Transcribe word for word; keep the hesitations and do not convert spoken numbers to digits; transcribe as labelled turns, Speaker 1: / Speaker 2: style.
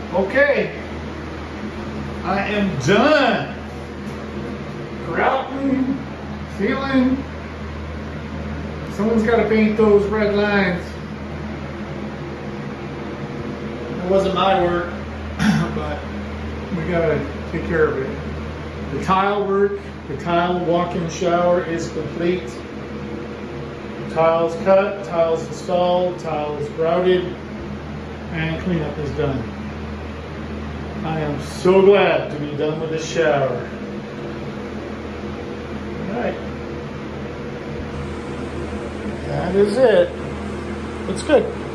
Speaker 1: Okay, I am done grouting, sealing. Someone's got to paint those red lines. It wasn't my work, but we got to take care of it. The tile work, the tile walk-in shower is complete. Tiles cut, tiles installed, tiles grouted, and cleanup is done. I am so glad to be done with this shower. All right. That is it. It's good.